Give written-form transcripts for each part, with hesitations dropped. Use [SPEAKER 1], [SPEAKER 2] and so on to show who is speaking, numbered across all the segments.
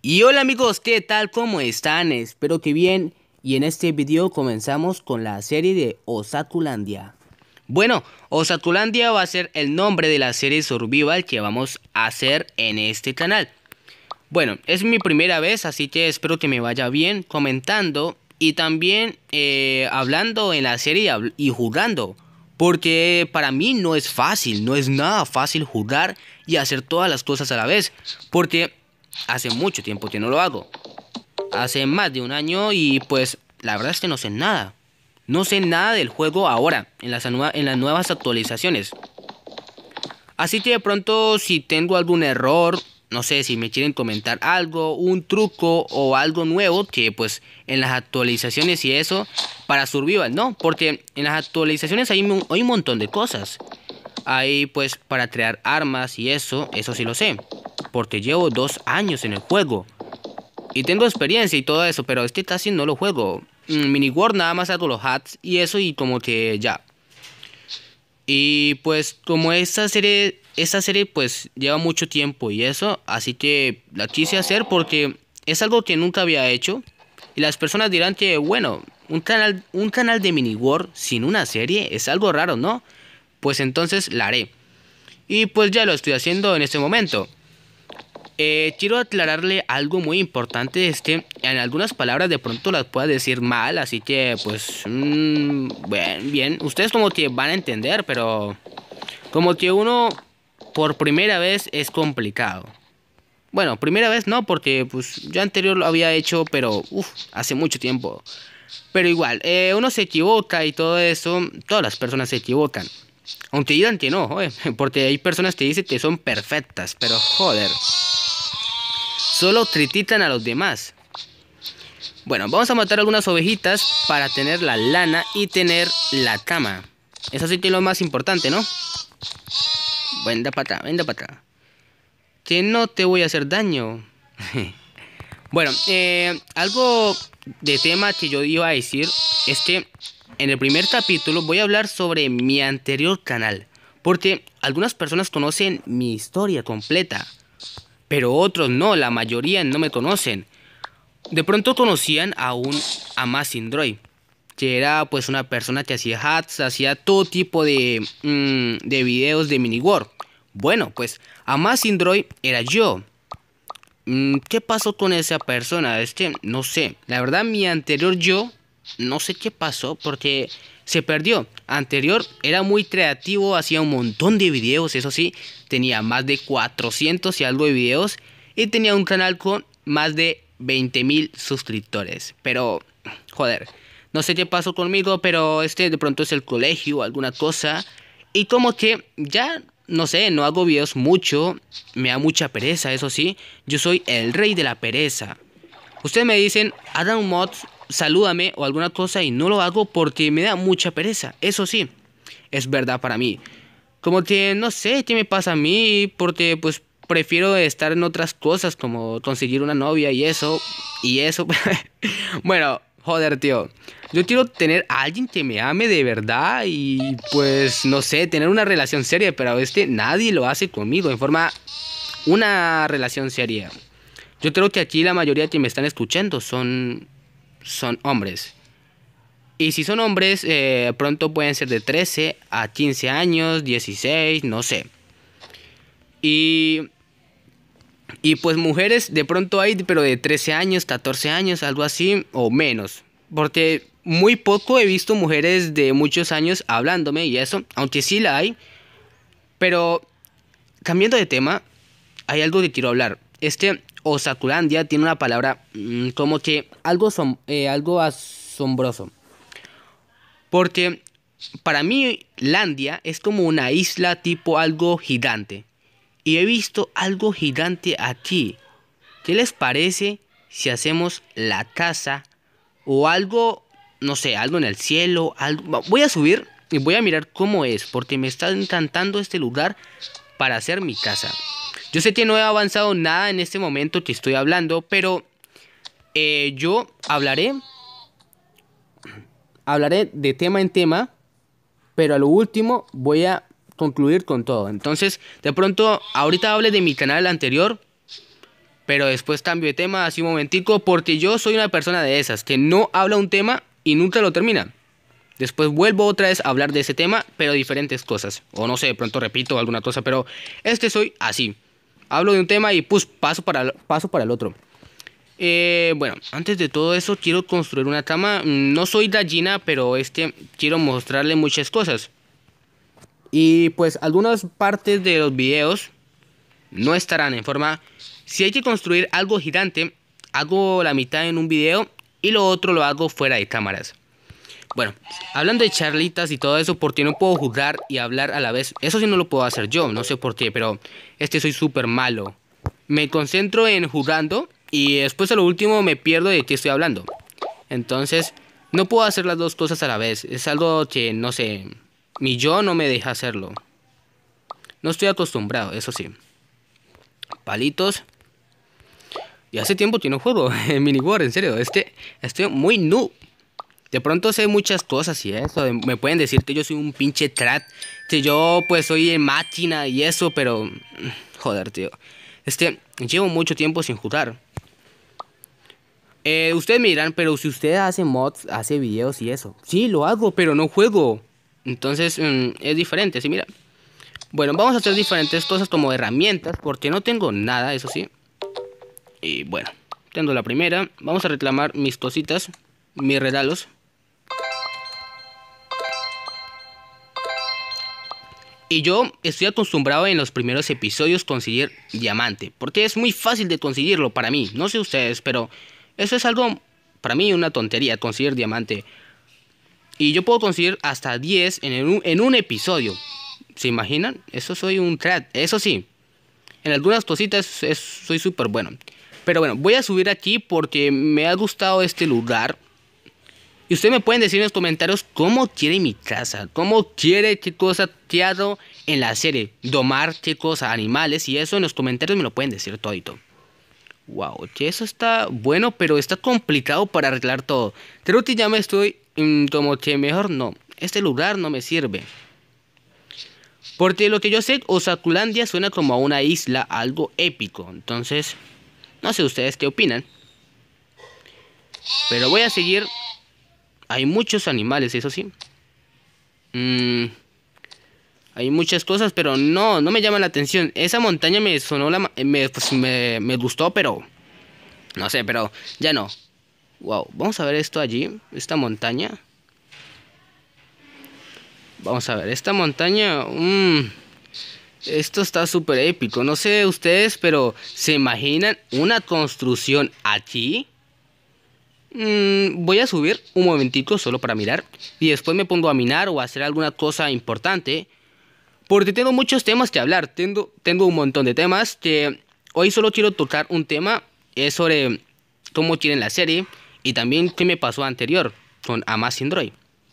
[SPEAKER 1] Y hola amigos, ¿qué tal? ¿Cómo están? Espero que bien. Y en este video comenzamos con la serie de Osatulandia. Bueno, Osatulandia va a ser el nombre de la serie Survival que vamos a hacer en este canal. Bueno, es mi primera vez, así que espero que me vaya bien comentando y también hablando en la serie y jugando. Porque para mí no es fácil, no es nada fácil jugar y hacer todas las cosas a la vez. Porque hace mucho tiempo que no lo hago. Hace más de un año y pues la verdad es que no sé nada. No sé nada del juego ahora, en las nuevas actualizaciones. Así que de pronto si tengo algún error, no sé si me quieren comentar algo, un truco o algo nuevo que pues en las actualizaciones y eso para Survival, ¿no? Porque en las actualizaciones hay un montón de cosas. Hay pues para crear armas y eso sí lo sé. Porque llevo 2 años en el juego. Y tengo experiencia y todo eso, pero este casi no lo juego. Miniwar nada más hago los hats y eso y como que ya. Y pues como esta serie pues lleva mucho tiempo y eso, así que la quise hacer porque es algo que nunca había hecho. Y las personas dirán que bueno, un canal de Miniwar sin una serie es algo raro, ¿no? Pues entonces la haré. Y pues ya lo estoy haciendo en este momento. Quiero aclararle algo muy importante, es que en algunas palabras de pronto las pueda decir mal, así que pues bien, ustedes como que van a entender, pero como que uno por primera vez es complicado. Bueno, primera vez no, porque pues yo anterior lo había hecho, pero hace mucho tiempo. Pero igual, uno se equivoca y todo eso, todas las personas se equivocan. Aunque digan que no, joder, porque hay personas que dicen que son perfectas, pero joder. Solo critican a los demás. Bueno, vamos a matar algunas ovejitas para tener la lana y tener la cama. Eso sí que es lo más importante, ¿no? Venda para atrás, venda para atrás. Que no te voy a hacer daño. Bueno, algo de tema que yo iba a decir es que en el primer capítulo voy a hablar sobre mi anterior canal. Porque algunas personas conocen mi historia completa, pero otros no, la mayoría no me conocen. De pronto conocían a un Amazindroid, que era pues una persona que hacía hacks, hacía todo tipo de videos de Miniwar. Bueno, pues Amazindroid era yo. ¿Qué pasó con esa persona? No sé, la verdad mi anterior yo, no sé qué pasó porque se perdió. Anterior era muy creativo, hacía un montón de videos, eso sí, tenía más de 400 y algo de videos y tenía un canal con más de 20.000 suscriptores. Pero, joder, no sé qué pasó conmigo, pero de pronto es el colegio o alguna cosa. Y como que ya, no sé, no hago videos mucho, me da mucha pereza, eso sí. Yo soy el rey de la pereza. Ustedes me dicen, hagan un mod, salúdame o alguna cosa y no lo hago porque me da mucha pereza. Eso sí, es verdad para mí. Como que no sé qué me pasa a mí porque pues prefiero estar en otras cosas como conseguir una novia y eso. Y eso. Bueno, joder, tío. Yo quiero tener a alguien que me ame de verdad y pues no sé, tener una relación seria, pero nadie lo hace conmigo en forma una relación seria. Yo creo que aquí la mayoría que me están escuchando son hombres. Y si son hombres, pronto pueden ser de 13 a 15 años, 16, no sé. Y, y pues mujeres de pronto hay, pero de 13 años, 14 años, algo así, o menos. Porque muy poco he visto mujeres de muchos años hablándome y eso, aunque sí la hay. Pero cambiando de tema, hay algo que quiero hablar. Osatulandia tiene una palabra como que algo asombroso. Porque para mí Landia es como una isla tipo algo gigante. Y he visto algo gigante aquí. ¿Qué les parece si hacemos la casa o algo, no sé, algo en el cielo? Voy a subir y voy a mirar cómo es, porque me está encantando este lugar para hacer mi casa. Yo sé que no he avanzado nada en este momento que estoy hablando, pero yo hablaré de tema en tema, pero a lo último voy a concluir con todo. Entonces, de pronto, ahorita hable de mi canal anterior pero después cambio de tema así un momentico, porque yo soy una persona de esas, que no habla un tema y nunca lo termina. Después vuelvo otra vez a hablar de ese tema, pero diferentes cosas. O no sé, de pronto repito alguna cosa, pero soy así. Hablo de un tema y pues paso para el otro. Bueno, antes de todo eso quiero construir una cama. No soy gallina, pero quiero mostrarle muchas cosas. Y pues algunas partes de los videos no estarán en forma. Si hay que construir algo gigante, hago la mitad en un video y lo otro lo hago fuera de cámaras. Bueno, hablando de charlitas y todo eso, porque no puedo jugar y hablar a la vez. Eso sí no lo puedo hacer yo, no sé por qué, pero soy súper malo. Me concentro en jugando y después a lo último me pierdo de qué estoy hablando. Entonces, no puedo hacer las dos cosas a la vez. Es algo que, no sé, mi yo no me deja hacerlo. No estoy acostumbrado, eso sí. Palitos. Y hace tiempo que no juego en Mini-War, en serio. Estoy muy noob. De pronto sé muchas cosas y eso. Me pueden decir que yo soy un pinche trat. Que yo pues soy en máquina y eso, pero... Joder, tío. Llevo mucho tiempo sin jugar. Ustedes me dirán, pero si usted hace mods, hace videos y eso. Sí, lo hago, pero no juego. Entonces, es diferente, sí, mira. Bueno, vamos a hacer diferentes cosas como herramientas, porque no tengo nada, eso sí. Y bueno, tengo la primera. Vamos a reclamar mis cositas, mis regalos. Y yo estoy acostumbrado en los primeros episodios conseguir diamante, porque es muy fácil de conseguirlo para mí. No sé ustedes, pero eso es algo, para mí, una tontería, conseguir diamante. Y yo puedo conseguir hasta 10 en un episodio. ¿Se imaginan? Eso soy un crack, eso sí. En algunas cositas soy súper bueno. Pero bueno, voy a subir aquí porque me ha gustado este lugar. Y ustedes me pueden decir en los comentarios cómo quiere mi casa, cómo quiere qué cosa te hago en la serie, domar qué cosa, animales y eso en los comentarios me lo pueden decir todito. Wow, que eso está bueno, pero está complicado para arreglar todo. Creo que ya me estoy como que mejor no, este lugar no me sirve. Porque lo que yo sé, Osakulandia suena como a una isla, algo épico. Entonces, no sé ustedes qué opinan. Pero voy a seguir. Hay muchos animales, eso sí. Hay muchas cosas, pero no me llaman la atención. Esa montaña me sonó, me gustó, pero... No sé, pero ya no. Wow, vamos a ver esto allí, esta montaña. Vamos a ver, esta montaña... esto está súper épico. No sé ustedes, pero ¿se imaginan una construcción aquí? Voy a subir un momentito solo para mirar. Y después me pongo a minar o a hacer alguna cosa importante. Porque tengo muchos temas que hablar. Tengo un montón de temas que hoy solo quiero tocar un tema. Es sobre cómo quieren la serie. Y también qué me pasó anterior con Amazing Droid.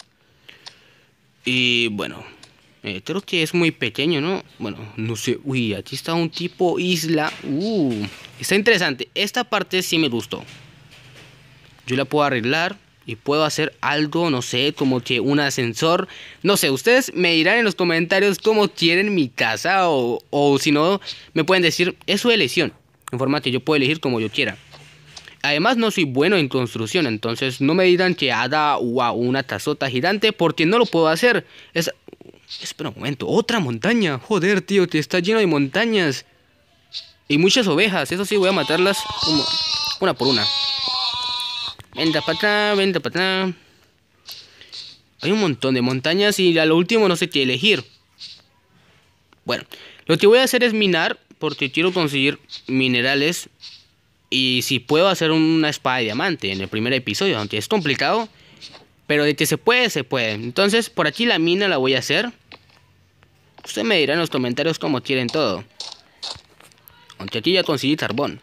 [SPEAKER 1] Y bueno, creo que es muy pequeño, ¿no? Bueno, no sé. Uy, aquí está un tipo isla. Está interesante. Esta parte sí me gustó. Yo la puedo arreglar y puedo hacer algo, no sé, como que un ascensor. No sé, ustedes me dirán en los comentarios cómo quieren mi casa o si no, me pueden decir, es su elección. En forma que yo puedo elegir como yo quiera. Además no soy bueno en construcción, entonces no me dirán que haga una casota gigante porque no lo puedo hacer. Espera un momento, otra montaña. Joder, tío, que está lleno de montañas. Y muchas ovejas, eso sí, voy a matarlas una por una. Venta para atrás, venta para atrás. Hay un montón de montañas y a lo último no sé qué elegir. Bueno, lo que voy a hacer es minar porque quiero conseguir minerales. Y si puedo hacer una espada de diamante en el primer episodio, aunque es complicado. Pero de que se puede, se puede. Entonces por aquí la mina la voy a hacer. Ustedes me dirán en los comentarios cómo quieren todo. Aunque aquí ya conseguí carbón.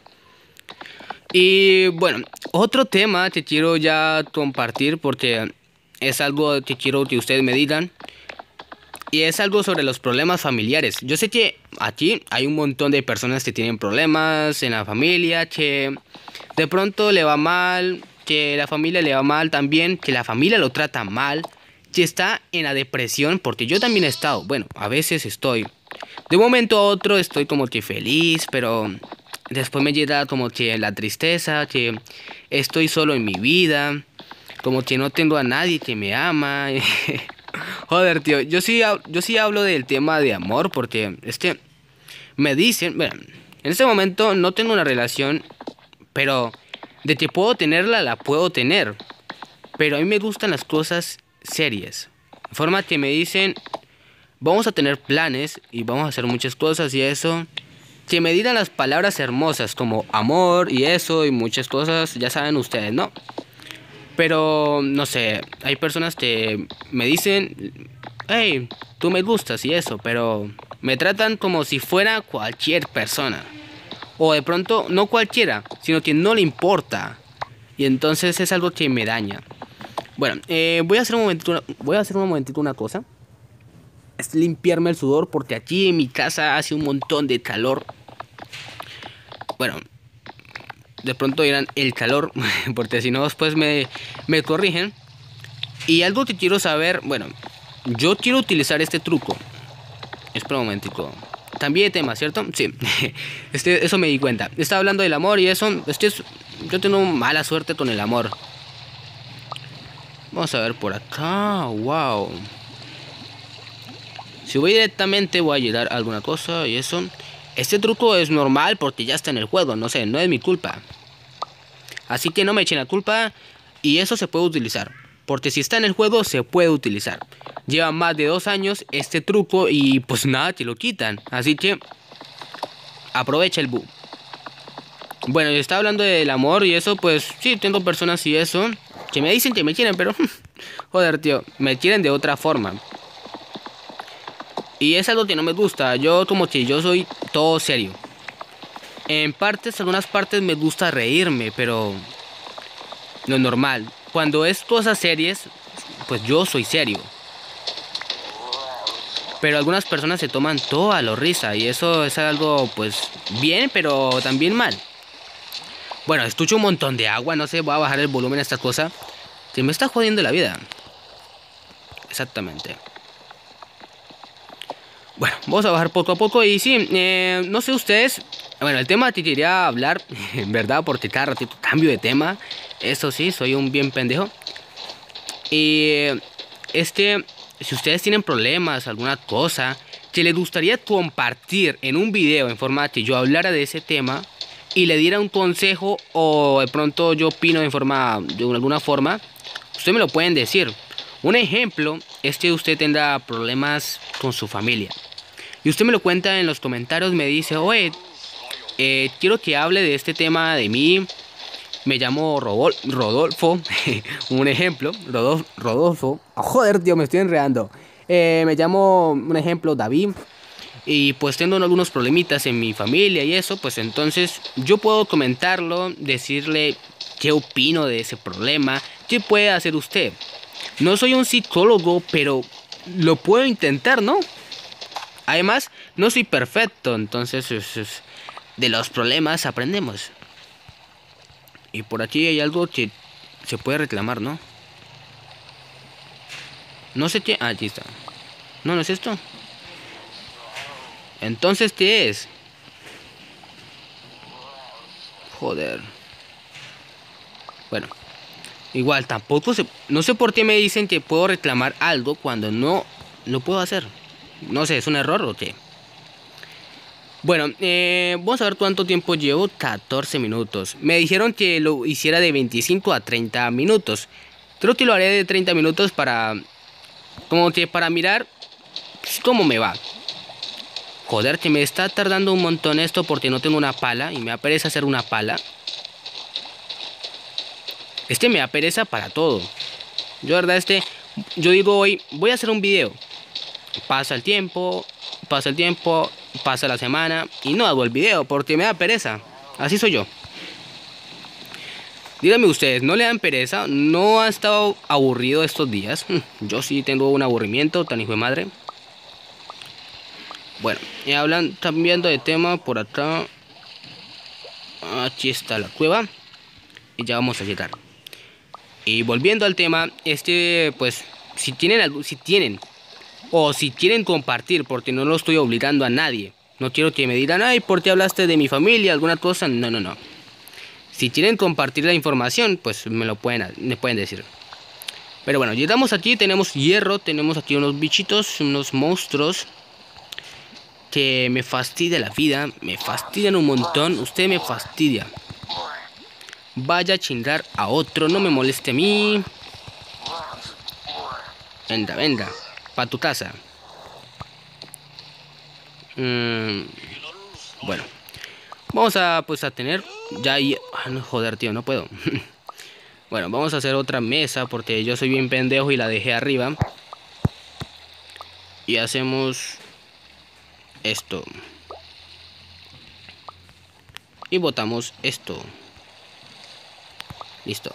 [SPEAKER 1] Y bueno, otro tema que quiero ya compartir porque es algo que quiero que ustedes me digan. Y es algo sobre los problemas familiares. Yo sé que aquí hay un montón de personas que tienen problemas en la familia, que de pronto le va mal, que la familia le va mal también, que la familia lo trata mal, que está en la depresión, porque yo también he estado, bueno, a veces estoy. De un momento a otro estoy como que feliz, pero después me llega como que la tristeza, que estoy solo en mi vida, como que no tengo a nadie que me ama. Joder, tío, yo sí hablo del tema de amor porque me dicen, bueno, en este momento no tengo una relación, pero de que puedo tenerla, la puedo tener. Pero a mí me gustan las cosas serias. De forma que me dicen, vamos a tener planes y vamos a hacer muchas cosas y eso. Que me digan las palabras hermosas como amor y eso y muchas cosas, ya saben ustedes, ¿no? Pero, no sé, hay personas que me dicen, hey, tú me gustas y eso, pero me tratan como si fuera cualquier persona. O de pronto, no cualquiera, sino que no le importa. Y entonces es algo que me daña. Bueno, voy a hacer un momentito una cosa. Es limpiarme el sudor porque aquí en mi casa hace un montón de calor. Bueno, de pronto dirán el calor, porque si no después me corrigen. Y algo que quiero saber, bueno, yo quiero utilizar este truco. Espera un momentico. Cambié de tema, ¿cierto? Sí, eso me di cuenta. Estaba hablando del amor y eso, yo tengo mala suerte con el amor. Vamos a ver por acá, wow. Si voy directamente voy a llegar a alguna cosa y eso. Este truco es normal porque ya está en el juego, no sé, no es mi culpa. Así que no me echen la culpa y eso se puede utilizar. Porque si está en el juego se puede utilizar. Lleva más de 2 años este truco y pues nada, te lo quitan. Así que aprovecha el bug. Bueno, yo estaba hablando del amor y eso, pues sí, tengo personas y eso que me dicen que me quieren, pero joder, tío, me quieren de otra forma. Y es algo que no me gusta. Yo como que yo soy todo serio. Algunas partes me gusta reírme, pero no es normal. Cuando es cosas serias, pues yo soy serio. Pero algunas personas se toman todo a lo risa y eso es algo pues bien, pero también mal. Bueno, estucho un montón de agua, no sé, voy a bajar el volumen a esta cosa. Se me está jodiendo la vida. Exactamente. Bueno, vamos a bajar poco a poco y sí, no sé ustedes. Bueno, el tema que quería hablar, en verdad, porque cada ratito cambio de tema. Eso sí, soy un bien pendejo. Y si ustedes tienen problemas, alguna cosa que les gustaría compartir en un video en forma que yo hablara de ese tema y le diera un consejo o de pronto yo opino de alguna forma, ustedes me lo pueden decir. Un ejemplo es que usted tendrá problemas con su familia y usted me lo cuenta en los comentarios, me dice, oye, quiero que hable de este tema de mí. Me llamo Rodolfo, un ejemplo, Rodolfo. Oh, joder, tío, me estoy enredando. Me llamo, un ejemplo, David. Y pues tengo algunos problemitas en mi familia y eso, pues entonces yo puedo comentarlo, decirle qué opino de ese problema, qué puede hacer usted. No soy un psicólogo, pero lo puedo intentar, ¿no? Además, no soy perfecto, entonces de los problemas aprendemos. Y por aquí hay algo que se puede reclamar, ¿no? No sé qué... Ah, aquí está. No, no es esto. Entonces, ¿qué es? Joder. Bueno. Igual, tampoco se... No sé por qué me dicen que puedo reclamar algo cuando no lo puedo hacer. No sé, ¿es un error o qué? Bueno, vamos a ver cuánto tiempo llevo. 14 minutos. Me dijeron que lo hiciera de 25 a 30 minutos. Creo que lo haré de 30 minutos para... Como que para mirar cómo me va. Joder, que me está tardando un montón esto porque no tengo una pala y me da pereza hacer una pala. Me da pereza para todo. Yo, verdad, yo digo hoy, voy a hacer un video. Pasa el tiempo, pasa la semana y no hago el video porque me da pereza. Así soy yo. Díganme ustedes, ¿no le dan pereza? ¿No ha estado aburrido estos días? Yo sí tengo un aburrimiento, tan hijo de madre. Bueno, cambiando de tema por acá. Aquí está la cueva. Y ya vamos a llegar. Y volviendo al tema, pues, si tienen o si quieren compartir, porque no lo estoy obligando a nadie. No quiero que me digan, ay, ¿por qué hablaste de mi familia? ¿Alguna cosa? No, no, no. Si quieren compartir la información, pues me pueden decir. Pero bueno, llegamos aquí, tenemos hierro, tenemos aquí unos bichitos, unos monstruos que me fastidia la vida, me fastidian un montón, usted me fastidia. Vaya a chingar a otro, no me moleste a mí. Venga, venga, pa' tu casa. Bueno, vamos a pues a tener ya ahí. No, joder, tío, no puedo. Bueno, vamos a hacer otra mesa porque yo soy bien pendejo y la dejé arriba. Y hacemos esto. Y botamos esto. Listo.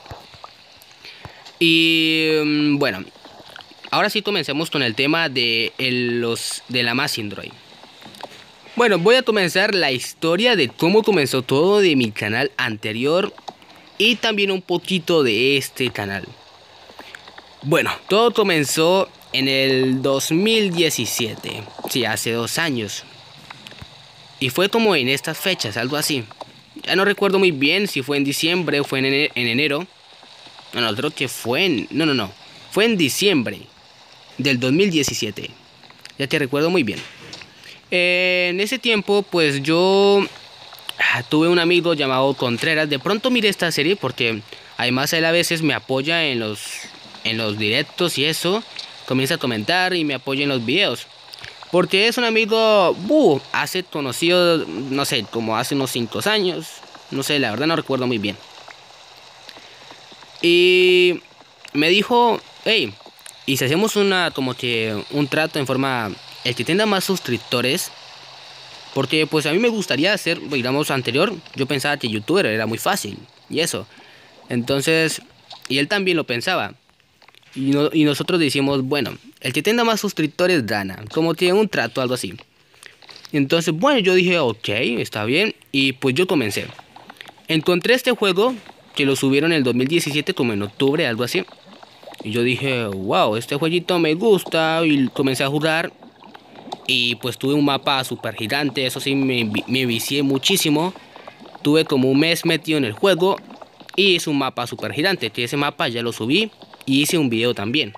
[SPEAKER 1] Y bueno, ahora sí comencemos con el tema de la Amazing Droid. Bueno, voy a comenzar la historia de cómo comenzó todo de mi canal anterior y también un poquito de este canal. Bueno, todo comenzó en el 2017, sí, hace 2 años. Y fue como en estas fechas, algo así. Ya no recuerdo muy bien si fue en diciembre o fue en enero. No, creo que fue en... No. Fue en diciembre del 2017. Ya te recuerdo muy bien. En ese tiempo, pues yo tuve un amigo llamado Contreras. De pronto miré esta serie porque además él a veces me apoya en los directos y eso. Comienza a comentar y me apoya en los videos. Porque es un amigo, hace conocido, no sé, como hace unos 5 años. No sé, la verdad no recuerdo muy bien. Y me dijo, hey, y si hacemos como que un trato en forma, el que tenga más suscriptores. Porque pues a mí me gustaría hacer, digamos, anterior, yo pensaba que youtuber era muy fácil y eso. Entonces, y él también lo pensaba. Y nosotros decimos, bueno, el que tenga más suscriptores gana, como que un trato, algo así. Entonces, bueno, yo dije, ok, está bien. Y pues yo comencé. Encontré este juego, que lo subieron en el 2017, como en octubre, algo así. Y yo dije, wow, este jueguito me gusta. Y comencé a jugar. Y pues tuve un mapa super gigante, eso sí, me vicié muchísimo. Tuve como un mes metido en el juego. Y hice un mapa super gigante, que ese mapa ya lo subí. Y hice un video también.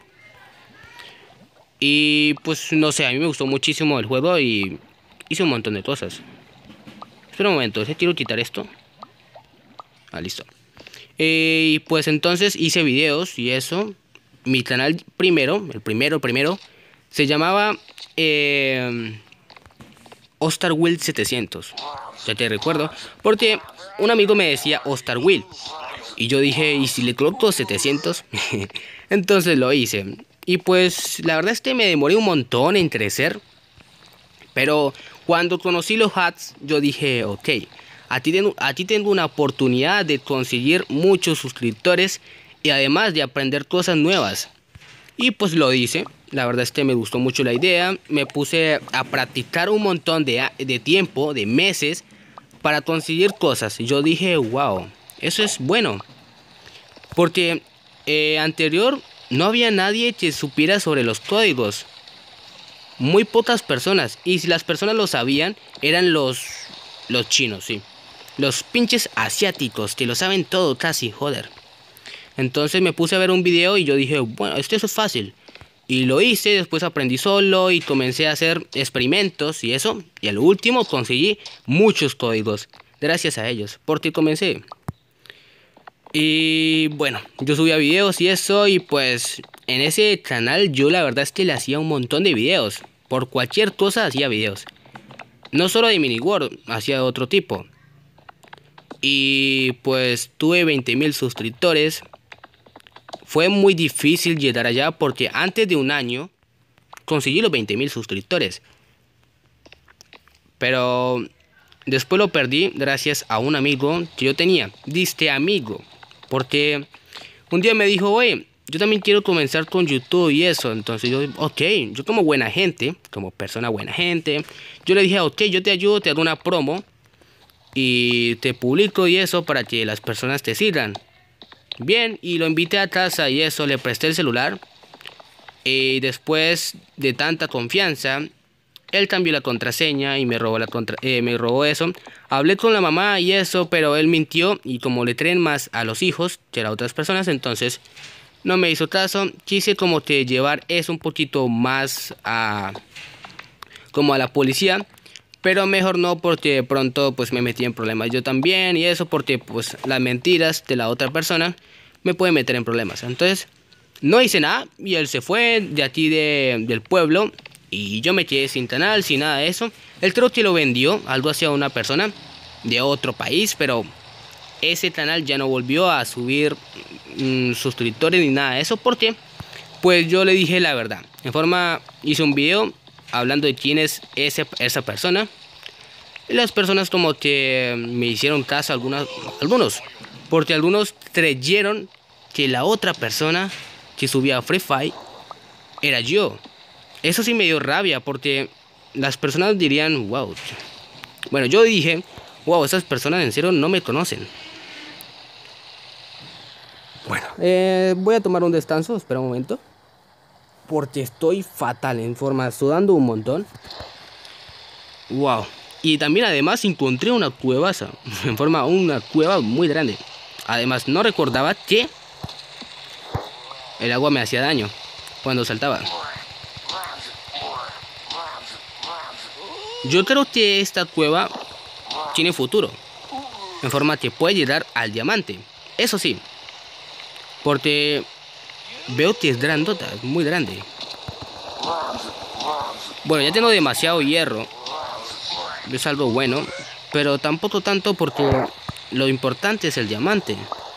[SPEAKER 1] Y pues no sé, a mí me gustó muchísimo el juego y hice un montón de cosas. Espera un momento, quiero quitar esto. Ah, listo. Y pues entonces hice videos y eso. Mi canal el primero, se llamaba Ostar Will 700. Ya te recuerdo. Porque un amigo me decía Ostar Will. Y yo dije, ¿y si le coloco 700? Entonces lo hice. Y pues la verdad es que me demoré un montón en crecer. Pero cuando conocí los hats, yo dije, ok, aquí tengo una oportunidad de conseguir muchos suscriptores y además de aprender cosas nuevas. Y pues lo hice. La verdad es que me gustó mucho la idea. Me puse a practicar un montón de tiempo, de meses, para conseguir cosas. Y yo dije, wow, eso es bueno. Porque anterior no había nadie que supiera sobre los códigos. Muy pocas personas. Y si las personas lo sabían, eran los chinos, sí. Los pinches asiáticos, que lo saben todo casi, joder. Entonces me puse a ver un video y yo dije, bueno, esto es fácil. Y lo hice, después aprendí solo y comencé a hacer experimentos y eso. Y al último conseguí muchos códigos. Gracias a ellos, porque comencé. Y bueno, yo subía videos y eso, y pues en ese canal yo la verdad es que le hacía un montón de videos. Por cualquier cosa hacía videos. No solo de Miniworld, hacía otro tipo. Y pues tuve 20.000 suscriptores. Fue muy difícil llegar allá porque antes de un año conseguí los 20.000 suscriptores. Pero después lo perdí gracias a un amigo que yo tenía. Diste amigo. Porque un día me dijo, oye, yo también quiero comenzar con YouTube y eso. Entonces yo, ok, yo como buena gente, como persona buena gente, yo le dije, ok, yo te ayudo, te hago una promo y te publico y eso para que las personas te sigan. Bien, y lo invité a casa y eso, le presté el celular. Y después de tanta confianza, él cambió la contraseña y me robó me robó eso. Hablé con la mamá y eso, pero él mintió y como le creen más a los hijos que a otras personas, entonces no me hizo caso. Quise como que llevar eso un poquito más a como a la policía, pero mejor no, porque de pronto pues me metí en problemas yo también y eso, porque pues las mentiras de la otra persona me pueden meter en problemas. Entonces no hice nada y él se fue de aquí del pueblo y yo me quedé sin canal, sin nada de eso. Él creo que lo vendió, algo hacia una persona de otro país, pero ese canal ya no volvió a subir suscriptores ni nada de eso, porque pues yo le dije la verdad. En forma hice un video hablando de quién es esa persona. Y las personas como que me hicieron caso, algunos, porque algunos creyeron que la otra persona que subía a Free Fire era yo. Eso sí me dio rabia, porque las personas dirían, wow. Bueno, yo dije, wow, esas personas en serio no me conocen. Bueno, voy a tomar un descanso, espera un momento, porque estoy fatal en forma, sudando un montón. Wow. Y también además encontré una cueva, en forma una cueva muy grande. Además no recordaba que el agua me hacía daño cuando saltaba. Yo creo que esta cueva tiene futuro, en forma que puede llegar al diamante. Eso sí, porque veo que es grandota, es muy grande. Bueno, ya tengo demasiado hierro, es algo bueno, pero tampoco tanto, porque lo importante es el diamante.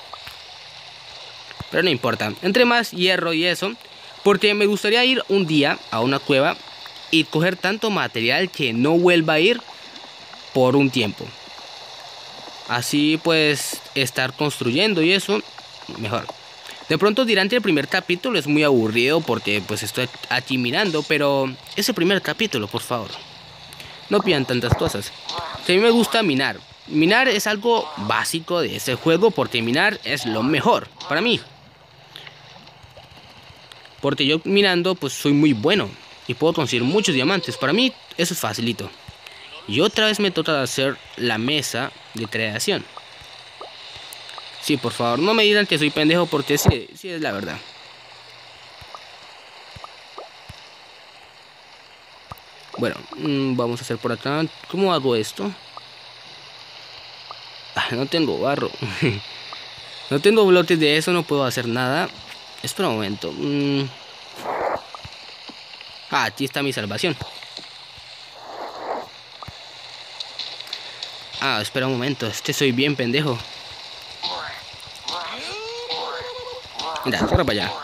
[SPEAKER 1] Pero no importa, entre más hierro y eso, porque me gustaría ir un día a una cueva y coger tanto material que no vuelva a ir por un tiempo. Así pues estar construyendo y eso mejor. De pronto dirán que el primer capítulo es muy aburrido porque pues estoy aquí mirando, pero ese primer capítulo, por favor, no pidan tantas cosas. Que a mí me gusta minar. Minar es algo básico de este juego, porque minar es lo mejor para mí. Porque yo minando pues soy muy bueno y puedo conseguir muchos diamantes. Para mí eso es facilito. Y otra vez me toca hacer la mesa de creación. Sí, por favor, no me digan que soy pendejo, porque sí es la verdad. Bueno, vamos a hacer por acá. ¿Cómo hago esto? No tengo barro. No tengo bloques de eso, no puedo hacer nada. Espera un momento. Aquí está mi salvación. Espera un momento. Soy bien pendejo. Mira, corre para allá.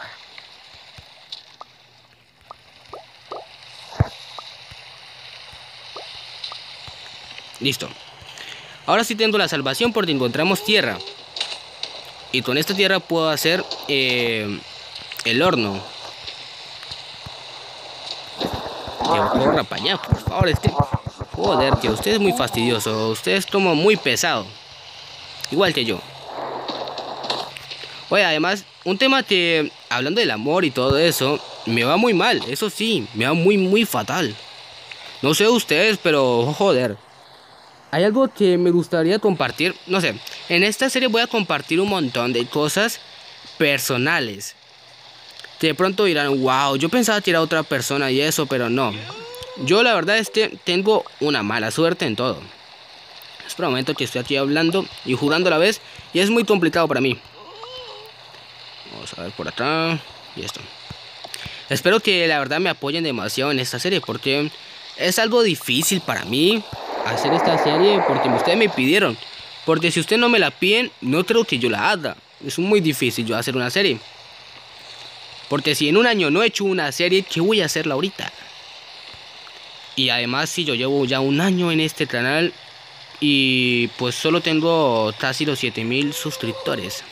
[SPEAKER 1] Listo. Ahora sí tengo la salvación, porque encontramos tierra. Y con esta tierra puedo hacer el horno. Corra para allá, por favor. Joder, que usted es muy fastidioso. Usted es como muy pesado. Igual que yo. Oye, además, un tema que, hablando del amor y todo eso, me va muy mal. Eso sí, me va muy fatal. No sé ustedes, pero joder. Hay algo que me gustaría compartir. No sé, en esta serie voy a compartir un montón de cosas personales. Que de pronto dirán, wow, yo pensaba tirar a otra persona y eso, pero no. Yo la verdad es que tengo una mala suerte en todo. Espera un momento, que estoy aquí hablando y jugando a la vez, y es muy complicado para mí. Vamos a ver por acá. Y esto. Espero que la verdad me apoyen demasiado en esta serie, porque es algo difícil para mí hacer esta serie, porque ustedes me pidieron. Porque si ustedes no me la piden, no creo que yo la haga. Es muy difícil yo hacer una serie. Porque si en un año no he hecho una serie, ¿qué voy a hacerla ahorita? Y además, si yo llevo ya un año en este canal y pues solo tengo casi los 7000 suscriptores.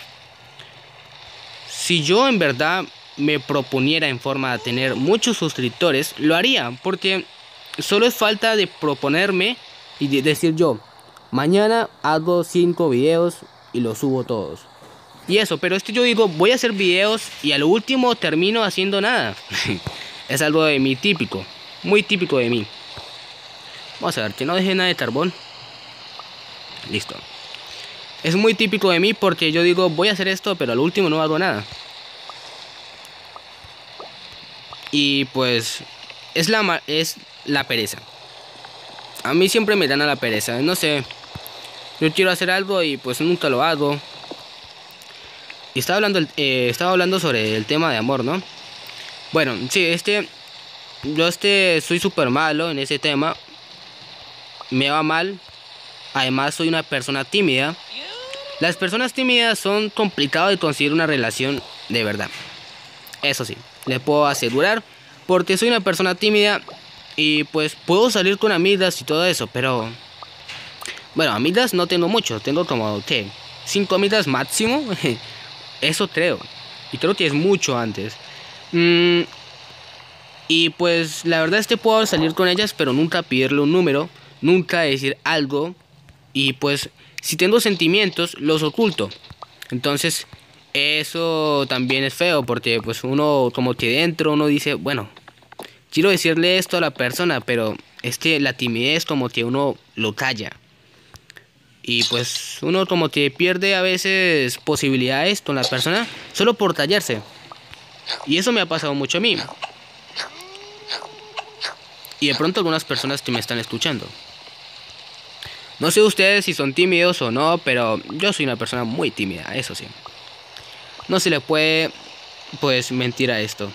[SPEAKER 1] Si yo en verdad me proponiera en forma de tener muchos suscriptores, lo haría, porque solo es falta de proponerme y de decir yo, mañana hago 5 videos y los subo todos. Y eso, pero yo digo, voy a hacer videos y a lo último termino haciendo nada. Es algo de mí típico, muy típico de mí. Vamos a ver, que no deje nada de carbón. Listo. Es muy típico de mí porque yo digo, voy a hacer esto, pero al último no hago nada. Y pues es la pereza. A mí siempre me gana la pereza, no sé. Yo quiero hacer algo y pues nunca lo hago. Y estaba hablando sobre el tema de amor, ¿no? Bueno, sí, yo soy súper malo en ese tema. Me va mal. Además soy una persona tímida. Las personas tímidas son complicadas de conseguir una relación de verdad. Eso sí, les puedo asegurar. Porque soy una persona tímida. Y pues puedo salir con amigas y todo eso. Pero bueno, amigas no tengo mucho. Tengo como, ¿qué? 5 amigas máximo. Eso creo. Y creo que es mucho antes. Y pues la verdad es que puedo salir con ellas, pero nunca pedirle un número. Nunca decir algo. Y pues si tengo sentimientos, los oculto. Entonces eso también es feo. Porque pues uno como que dentro uno dice, bueno, quiero decirle esto a la persona, pero la timidez como que uno lo calla. Y pues uno como que pierde a veces posibilidades con la persona solo por tallarse. Y eso me ha pasado mucho a mí. Y de pronto algunas personas que me están escuchando. No sé ustedes si son tímidos o no, pero yo soy una persona muy tímida, eso sí. No se le puede pues mentir a esto.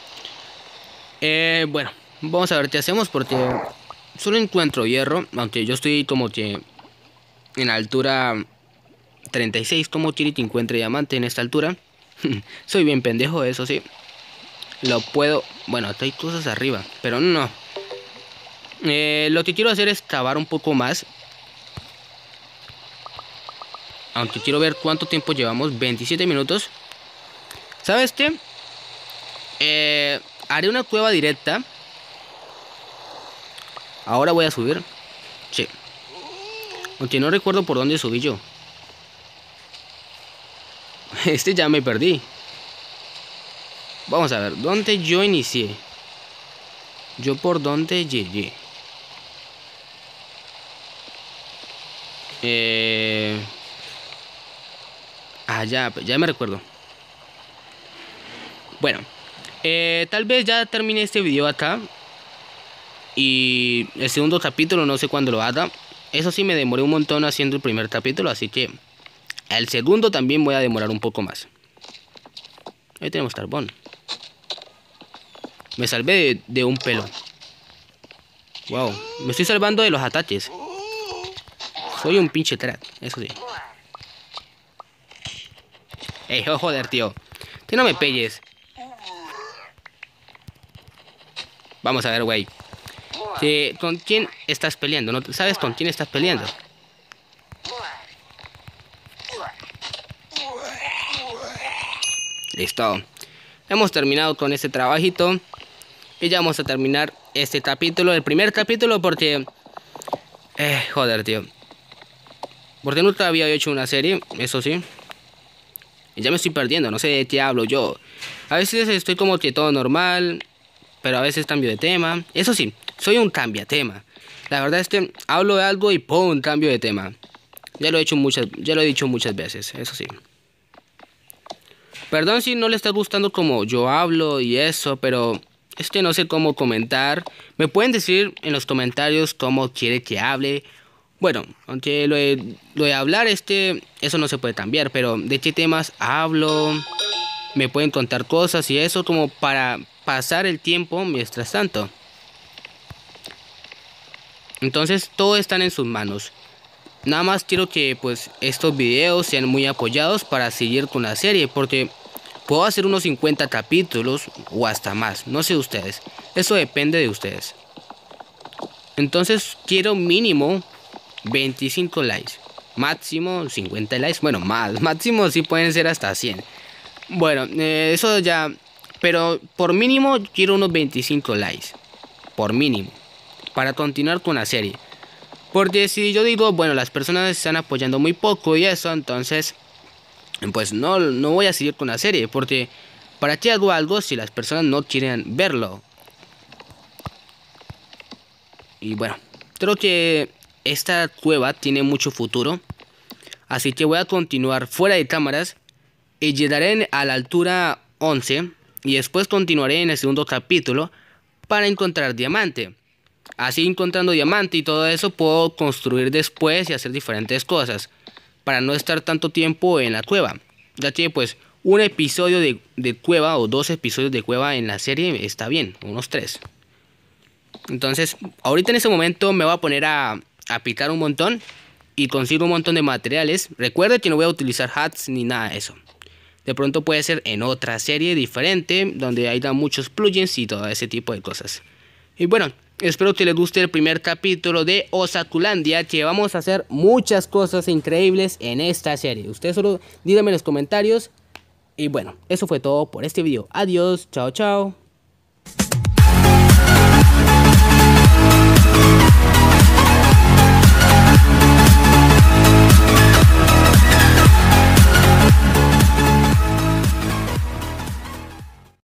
[SPEAKER 1] Bueno, vamos a ver qué hacemos porque solo encuentro hierro, aunque yo estoy como que en altura 36, como quiere que encuentre diamante en esta altura. Soy bien pendejo, eso sí. Lo puedo... Bueno, hay cosas arriba, pero no. Lo que quiero hacer es cavar un poco más. Aunque quiero ver cuánto tiempo llevamos. 27 minutos. ¿Sabes qué? Haré una cueva directa. Ahora voy a subir. Sí. Aunque no recuerdo por dónde subí yo. Ya me perdí. Vamos a ver, ¿dónde yo inicié? Yo por dónde llegué. Ya me recuerdo. Bueno, tal vez ya termine este video acá. Y el segundo capítulo no sé cuándo lo haga. Eso sí, me demoré un montón haciendo el primer capítulo, así que el segundo también voy a demorar un poco más. Ahí tenemos carbón. Me salvé de un pelo. Wow, me estoy salvando de los ataques. Soy un pinche crack, eso sí. Ey, joder, tío. Que no me pelles. Vamos a ver, güey. ¿Con quién estás peleando? ¿No sabes con quién estás peleando? Listo. Hemos terminado con este trabajito. Y ya vamos a terminar este capítulo. El primer capítulo porque... joder, tío. Porque nunca había hecho una serie, eso sí. Y ya me estoy perdiendo, no sé de qué hablo yo. A veces estoy como que todo normal, pero a veces cambio de tema. Eso sí, soy un cambiatema. La verdad es que hablo de algo y ¡pum! Cambio de tema. Ya lo he dicho muchas veces, eso sí. Perdón si no le está gustando como yo hablo y eso, pero es que no sé cómo comentar. Me pueden decir en los comentarios cómo quiere que hable. Bueno, aunque lo de hablar, eso no se puede cambiar, pero de qué temas hablo, me pueden contar cosas y eso como para pasar el tiempo mientras tanto. Entonces todo está en sus manos. Nada más quiero que pues estos videos sean muy apoyados para seguir con la serie, porque puedo hacer unos 50 capítulos o hasta más, no sé ustedes, eso depende de ustedes. Entonces quiero mínimo 25 likes, máximo 50 likes, bueno, máximo sí pueden ser hasta 100. Bueno, eso ya, pero por mínimo quiero unos 25 likes, por mínimo, para continuar con la serie. Porque si yo digo, bueno, las personas están apoyando muy poco y eso, entonces pues no voy a seguir con la serie. Porque ¿para qué hago algo si las personas no quieren verlo? Y bueno, Creo que esta cueva tiene mucho futuro, así que voy a continuar fuera de cámaras y llegaré a la altura 11 y después continuaré en el segundo capítulo para encontrar diamante. Así, encontrando diamante y todo eso, puedo construir después y hacer diferentes cosas para no estar tanto tiempo en la cueva, ya que pues un episodio de cueva o 2 episodios de cueva en la serie está bien, unos 3. Entonces ahorita en ese momento me voy a poner a picar un montón y consigo un montón de materiales. Recuerda que no voy a utilizar hats ni nada de eso. De pronto puede ser en otra serie diferente, donde haya muchos plugins y todo ese tipo de cosas. Y bueno, espero que les guste el primer capítulo de Osatulandia, que vamos a hacer muchas cosas increíbles en esta serie. Ustedes solo díganme en los comentarios. Y bueno, eso fue todo por este video. Adiós, chao, chao.